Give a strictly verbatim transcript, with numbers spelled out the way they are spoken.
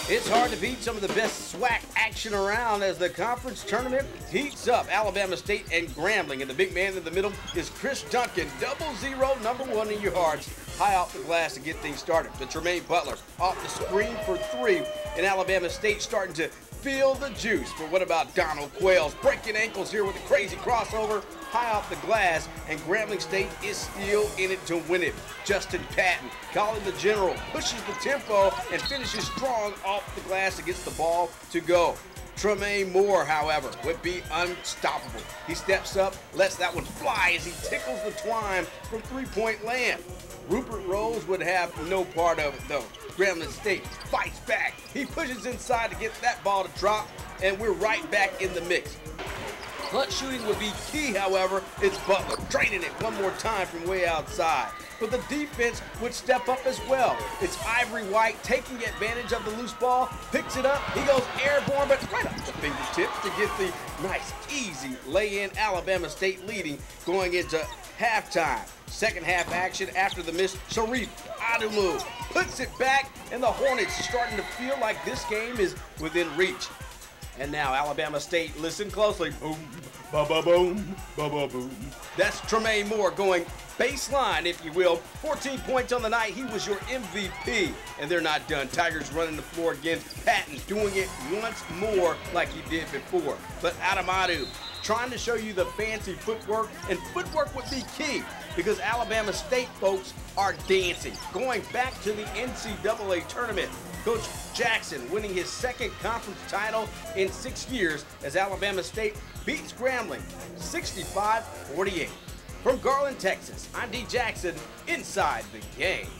It's hard to beat some of the best SWAC action around as the conference tournament heats up. Alabama State and Grambling, and the big man in the middle is Chris Duncan, double zero, number one in your hearts, high off the glass to get things started. The Tremaine Butler off the screen for three, and Alabama State starting to feel the juice. But what about Donald Quayles breaking ankles here with a crazy crossover high off the glass, and Grambling State is still in it to win it. Justin Patton, calling the general, pushes the tempo and finishes strong off the glass against the ball to go. Tremaine Moore, however, would be unstoppable. He steps up, lets that one fly as he tickles the twine from three-point land. Rupert Rose would have no part of it, though. Grambling State fights back. He pushes inside to get that ball to drop, and we're right back in the mix. Clutch shooting would be key, however. It's Butler draining it one more time from way outside. But the defense would step up as well. It's Ivory White taking advantage of the loose ball, picks it up, he goes airborne, but right off the fingertips to get the nice, easy lay-in. Alabama State leading going into halftime. Second half action after the miss, Sharif Adumu puts it back, and the Hornets are starting to feel like this game is within reach. And now Alabama State, listen closely, boom, ba-ba-boom, ba-ba-boom. That's Tremaine Moore going baseline, if you will. fourteen points on the night. He was your M V P. And they're not done. Tigers running the floor again. Patton doing it once more like he did before. But Adamadu trying to show you the fancy footwork, and footwork would be key because Alabama State folks are dancing. Going back to the N C double A tournament. Coach Jackson winning his second conference title in six years as Alabama State beats Grambling sixty-five forty-eight. From Garland, Texas, I'm D Jackson, inside the game.